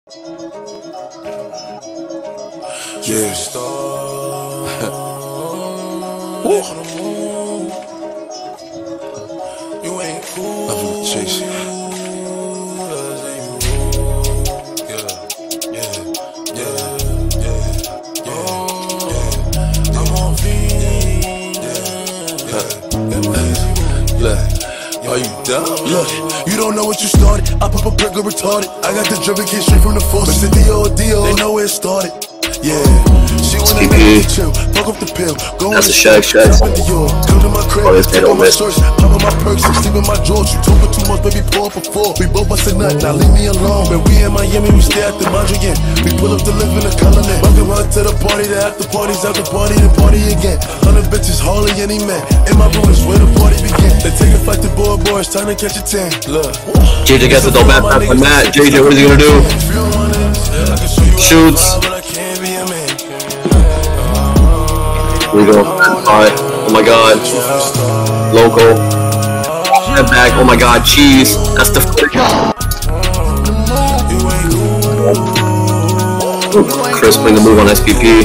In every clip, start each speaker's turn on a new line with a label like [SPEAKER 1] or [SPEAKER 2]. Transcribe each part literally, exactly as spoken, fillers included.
[SPEAKER 1] Yeah. You ain't cool. I'm gonna chase you. Yeah, yeah, yeah, yeah, yeah. I'm on V. Yeah, look, are you dumb? Look, you don't know what you started. I pop a brick or retarded. I got the driven kid straight from the force. But the D O D O, they know where it started. Yeah, she wanna make me chill, fuck up the pill, go on the
[SPEAKER 2] Shaq, Shaq.
[SPEAKER 1] Come to my crib, take on my shorts, pop on my perks, sleep in my drawers. You talking too much, baby, pour up a four. We both bustin' nut, now leave me alone. When we in Miami, we stay at the Mondrian. We pull up to live in the colony. Welcome out to the party, the after parties, after party, the party again. Hundred bitches, hardly any man. In my room is where the party began. They take a flight to board, boys, time to catch a tan. Look,
[SPEAKER 2] J J gets the dope back from Matt. J J, what is he gonna do? Shoots. We go. Alright. Oh my god. Local. Step back. Oh my god. Cheese. That's the. Chris playing the move on S P P.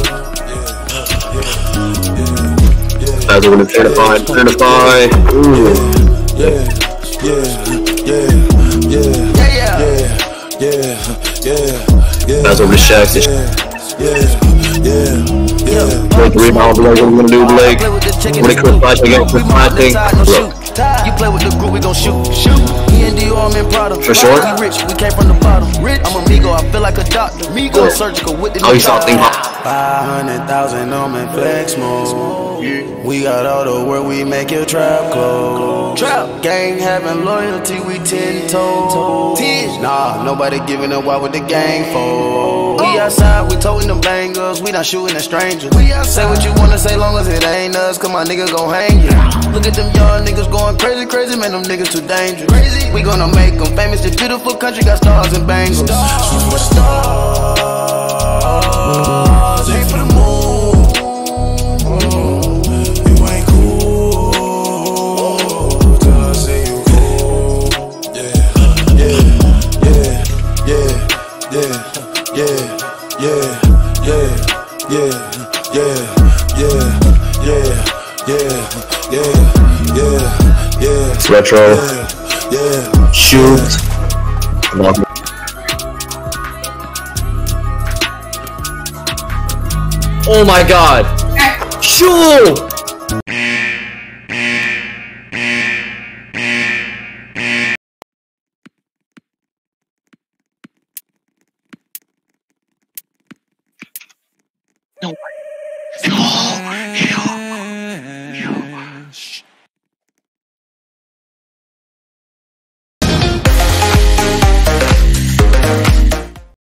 [SPEAKER 2] Guys are gonna identify. Identify. Ooh.
[SPEAKER 1] Yeah. Yeah. Yeah. Yeah. Yeah. Yeah. Yeah.
[SPEAKER 2] Guys over to Shaq.
[SPEAKER 1] Yeah. Yeah.
[SPEAKER 2] Blake rebound, Blake, what are we gonna do, Blake? When it comes back again, Chris Flashing.
[SPEAKER 3] You play with the group, we gon' shoot, shoot. Me and Dior, I'm in Prada.
[SPEAKER 2] For sure.
[SPEAKER 3] We rich, we came from the bottom. Rich, I'm a Migo, I feel like a doctor. Migo, surgical with the.
[SPEAKER 2] Oh, you saw thing.
[SPEAKER 3] Five hundred thousand on me flex mode. We got all the work, we make your trap close. Trap gang having loyalty, we ten toes. Ten. Nah, nobody giving up. Why with the gang fold? We outside, we toting them bangers, we not shooting at strangers. Say what you wanna say, long as it ain't us, cause my niggas gon' hang you. Look at them young niggas going crazy, crazy, man, them niggas too dangerous. Crazy. We gonna make them famous, this beautiful country got stars and bangles. Superstars, aim for the moon. You ain't cool till I say you cool. Yeah, yeah, yeah, yeah, yeah, yeah, yeah, yeah, yeah, yeah, yeah, yeah, yeah, yeah, yeah, yeah.
[SPEAKER 2] It's retro.
[SPEAKER 1] Yeah, yeah.
[SPEAKER 2] Shoot. Oh my god. Shoot! No.